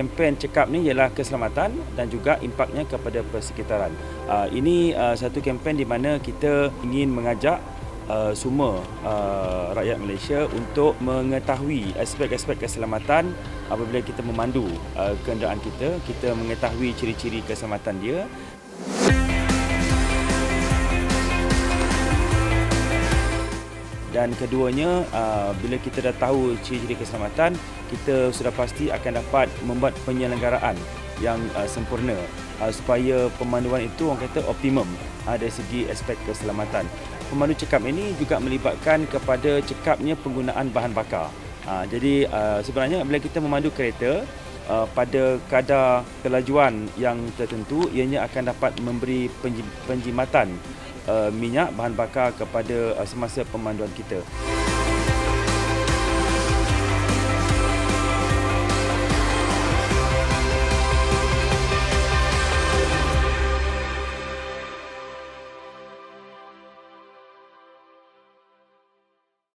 kempen cekap ni ialah keselamatan dan juga impaknya kepada persekitaran. Ini satu kempen di mana kita ingin mengajak semua rakyat Malaysia untuk mengetahui aspek-aspek keselamatan apabila kita memandu kenderaan kita mengetahui ciri-ciri keselamatan dia. Dan keduanya, bila kita dah tahu ciri-ciri keselamatan, kita sudah pasti akan dapat membuat penyelenggaraan yang sempurna supaya pemanduan itu orang kata optimum dari segi aspek keselamatan. Pemandu cekap ini juga melibatkan kepada cekapnya penggunaan bahan bakar. Jadi sebenarnya bila kita memandu kereta pada kadar kelajuan yang tertentu, ianya akan dapat memberi penjimatan minyak bahan bakar kepada semasa pemanduan kita.